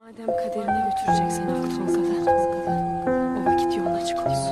Madem kaderine götürecek seni aklın o kadar. O vakit yolun açık olsun.